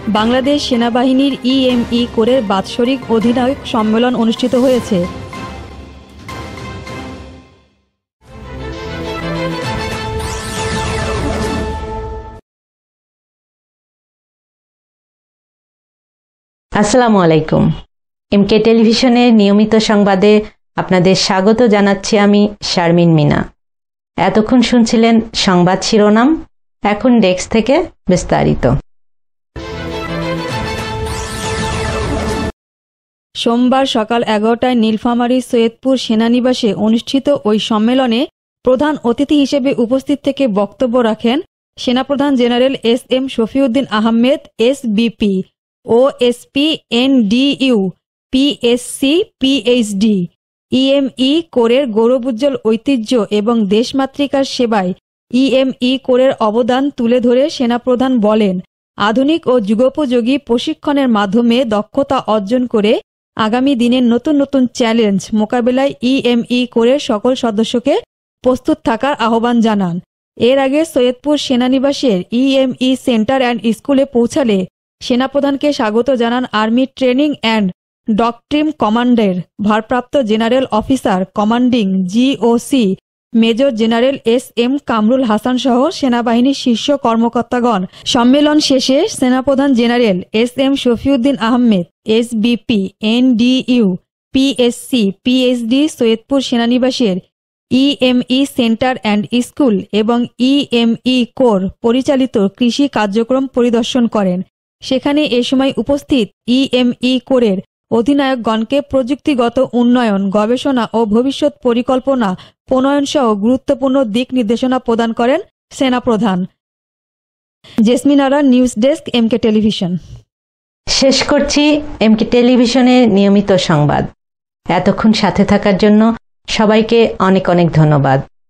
বাংলাদেশ সেনাবাহিনীর ইএমই কোরের বাৎসরিক অধিনায়ক সম্মেলন অনুষ্ঠিত হয়েছে। আসসালামু আলাইকুম। এমকে টেলিভিশনের নিয়মিত সংবাদে আপনাদের স্বাগত জানাচ্ছি আমি শারমিন মিনা। এতক্ষণ শুনছিলেন সংবাদ শিরোনাম, এখন ডেস্ক থেকে বিস্তারিত। সোমবার সকাল 11টায় নীলফামারীর সৈয়দপুর সেনানিবাসে অনুষ্ঠিত ওই সম্মেলনে প্রধান অতিথি হিসেবে উপস্থিত থেকে বক্তব্য রাখেন সেনাপ্রধান general S M. Shafiuddin Ahmed SBP, OSP, NDU, PSC, PhD. EME কোরের গৌরবোজ্জ্বল ঐতিহ্য এবং দেশমাতৃকার সেবায় ইএমই কোরের অবদান তুলে ধরে সেনাপ্রধান বলেন, আধুনিক ও যুগোপযোগী প্রশিক্ষণের মাধ্যমে দক্ষতা অর্জন করে আগামী দিনের নতুন নতুন চ্যালেঞ্জ মোকাবেলায় ইএমই কোরের সকল সদস্যকে প্রস্তুত থাকার আহ্বান জানান। এর আগে সৈয়দপুর সেনানিবাসের ইএমই সেন্টার অ্যান্ড স্কুলে পৌঁছালে সেনাপ্রধানকে স্বাগত জানান আর্মি ট্রেনিং অ্যান্ড ডকট্রিন কমান্ডের ভারপ্রাপ্ত general officer commanding GOC major general S M. Kamrul Hasan সহ সেনাবাহিনীর শীর্ষ কর্মকর্তাগণ। সম্মেলন শেষে সেনাপ্রধান general S M. Shafiuddin Ahmed SBP, NDU, PSC, PhD Saidpur সেনানিবাসের ইএমই সেন্টার অ্যান্ড স্কুল এবং ইএমই কোর পরিচালিত কৃষি কার্যক্রম পরিদর্শন করেন। সেখানে এ সময় উপস্থিত ইএমই কোরের অধিনায়কগণকে প্রযুক্তিগত উন্নয়ন, গবেষণা ও ভবিষ্যৎ পরিকল্পনা প্রণয়ন সহ গুরুত্বপূর্ণ দিক নির্দেশনা প্রদান করেন সেনাপ্রধান। Jesmin Ara, news desk, MK television. শেষ করছি এমকে টেলিভিশনের নিয়মিত সংবাদ। এতক্ষণ সাথে থাকার জন্য সবাইকে অনেক অনেক ধন্যবাদ।